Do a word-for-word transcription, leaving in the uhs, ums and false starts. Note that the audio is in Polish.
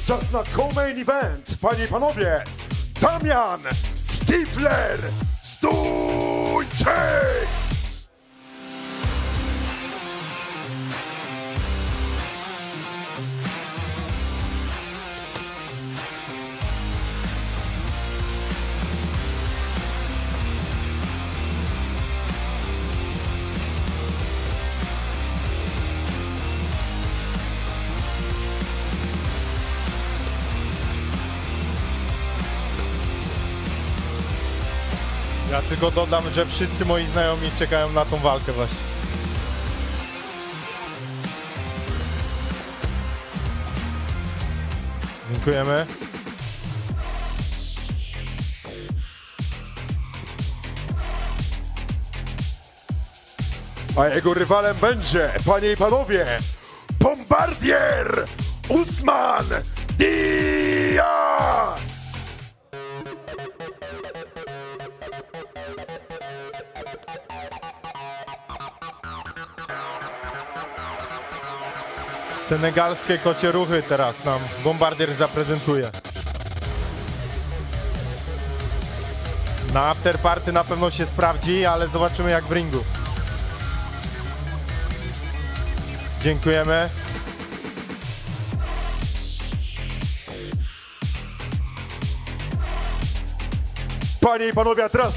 Czas na co-main event, panie i panowie. Damian Stifler Stójczyk! Ja tylko dodam, że wszyscy moi znajomi czekają na tą walkę właśnie. Dziękujemy. A jego rywalem będzie, panie i panowie, Bombardier Usman Dia! Senegalskie kocie ruchy teraz nam Bombardier zaprezentuje. Na afterparty na pewno się sprawdzi, ale zobaczymy jak w ringu. Dziękujemy. Panie i panowie, a teraz